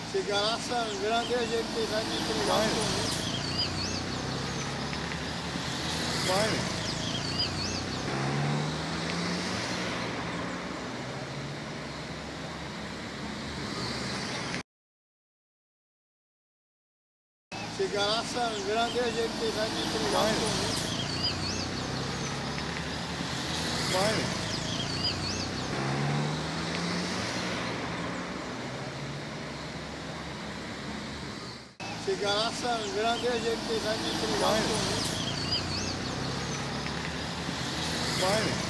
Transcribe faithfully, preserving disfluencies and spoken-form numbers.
Chegar lá sangrando, é o jeito que ele vai me entregar Vai, o convite. vai. Chegar lá sangrando, é o jeito que ele vai me entregar Vai, o convite. vai. Chegar lá sangrando, é o jeito que ele vai me entregar Vai, o convite. vai.